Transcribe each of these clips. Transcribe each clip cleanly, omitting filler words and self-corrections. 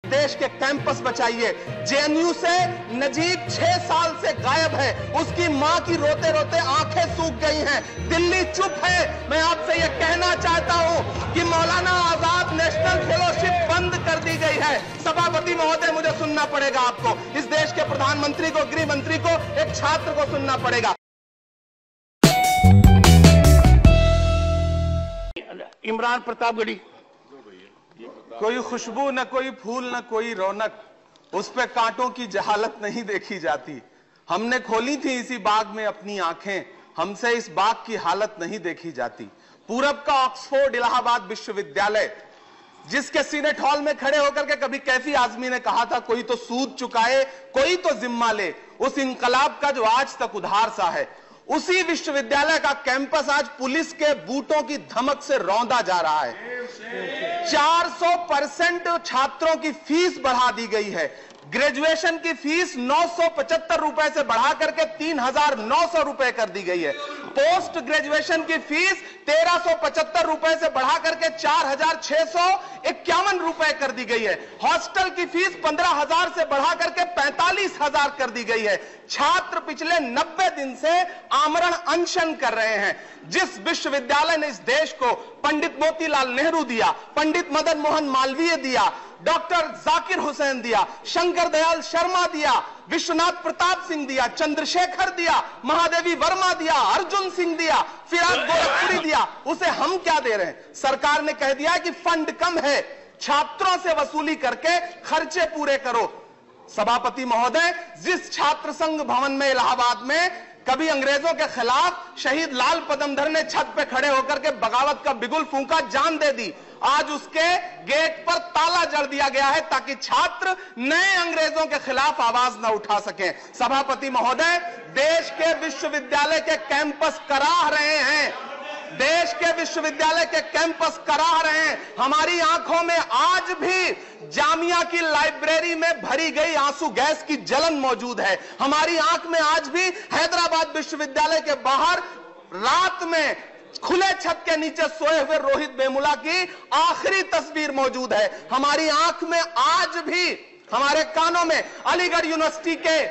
देश के कैंपस बचाइए। जेएनयू से नजीब 6 साल से गायब है, उसकी मां की रोते रोते आंखें सूख गई हैं। दिल्ली चुप है। मैं आपसे यह कहना चाहता हूं कि मौलाना आजाद नेशनल फेलोशिप बंद कर दी गई है। सभापति महोदय, मुझे सुनना पड़ेगा आपको, इस देश के प्रधानमंत्री को, गृह मंत्री को, एक छात्र को सुनना पड़ेगा। इमरान प्रतापगढ़ी, कोई खुशबू न कोई फूल न कोई रौनक, उस पे कांटों की जहालत नहीं देखी जाती। हमने खोली थी इसी बाग में अपनी आंखें, हमसे इस बाग की हालत नहीं देखी जाती। पूरब का ऑक्सफोर्ड इलाहाबाद विश्वविद्यालय, जिसके सीनेट हॉल में खड़े होकर के कभी कैफी आजमी ने कहा था कोई तो सूद चुकाए, कोई तो जिम्मा ले, उस इंकलाब का जो आज तक उधार सा है, उसी विश्वविद्यालय का कैंपस आज पुलिस के बूटों की धमक से रौंदा जा रहा है। 400% छात्रों की फीस बढ़ा दी गई है। ग्रेजुएशन की फीस 975 रुपए से बढ़ा करके 3,900 रुपए कर दी गई है। पोस्ट ग्रेजुएशन की फीस 1,375 रुपए से बढ़ा करके 4,651 रुपए कर दी गई है। हॉस्टल की फीस 15,000 से बढ़ा करके 45,000 कर दी गई है। छात्र पिछले 90 दिन से आमरण अनशन कर रहे हैं। जिस विश्वविद्यालय ने इस देश को पंडित मोतीलाल नेहरू दिया, पंडित मदन मोहन मालवीय दिया, डॉक्टर जाकिर हुसैन दिया, शंकर दयाल शर्मा दिया, विश्वनाथ प्रताप सिंह दिया, चंद्रशेखर दिया, महादेवी वर्मा दिया, अर्जुन सिंह दिया, फिराक गोरखपुरी दिया, उसे हम क्या दे रहे हैं? सरकार ने कह दिया कि फंड कम है, छात्रों से वसूली करके खर्चे पूरे करो। सभापति महोदय, जिस छात्र संघ भवन में इलाहाबाद में कभी अंग्रेजों के खिलाफ शहीद लाल पदमधर ने छत पे खड़े होकर के बगावत का बिगुल फूंका, जान दे दी, आज उसके गेट पर ताला जड़ दिया गया है ताकि छात्र नए अंग्रेजों के खिलाफ आवाज न उठा सकें। सभापति महोदय, देश के विश्वविद्यालय के कैंपस कराह रहे हैं, देश के विश्वविद्यालय के कैंपस कराह रहे हैं। हमारी आंखों में आज भी जामिया की लाइब्रेरी में भरी गई आंसू गैस की जलन मौजूद है। हमारी आंख में आज भी हैदराबाद विश्वविद्यालय के बाहर रात में खुले छत के नीचे सोए हुए रोहित वेमुला की आखिरी तस्वीर मौजूद है। हमारी आंख में आज भी, हमारे कानों में अलीगढ़ यूनिवर्सिटी के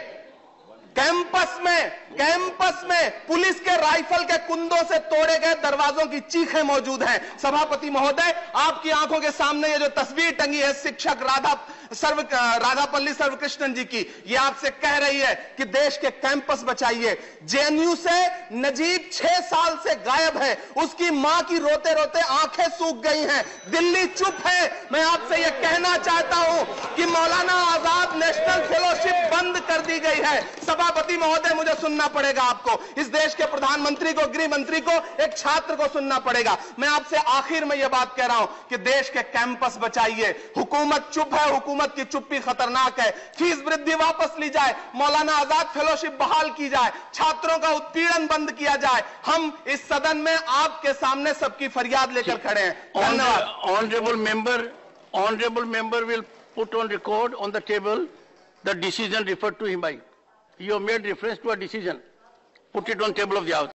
कैंपस में पुलिस के राइफल के कुंदों से तोड़े गए दरवाजों की चीखें मौजूद हैं। सभापति महोदय, आपकी आंखों के सामने ये जो तस्वीर टंगी है शिक्षक राधापल्ली सर्वकृष्णन जी की, ये आपसे कह रही है कि देश के कैंपस बचाइए। जेएनयू से नजीब 6 साल से गायब है, उसकी मां की रोते रोते आंखें सूख गई हैं। दिल्ली चुप है। मैं आपसे यह कहना चाहता हूं कि मौलाना आजाद नेशनल फेलोशिप बंद कर दी गई है। सभापति महोदय, मुझे सुनना पड़ेगा आपको, इस देश के प्रधानमंत्री को, गृह मंत्री को, एक छात्र को सुनना पड़ेगा। मैं आपसे आखिर में यह बात कह रहा हूं कि देश के कैंपस बचाइए। हुकूमत चुप है, हुकूमत की चुप्पी खतरनाक है। फीस वृद्धि वापस ली जाए, मौलाना आजाद फेलोशिप बहाल की जाए, छात्रों का उत्पीड़न बंद किया जाए। हम इस सदन में आपके सामने सबकी फरियाद लेकर खड़े हैं। धन्यवाद। Honorable member will put on record on the table the decision referred to him by. You have made reference to a decision. Put it on table of the House.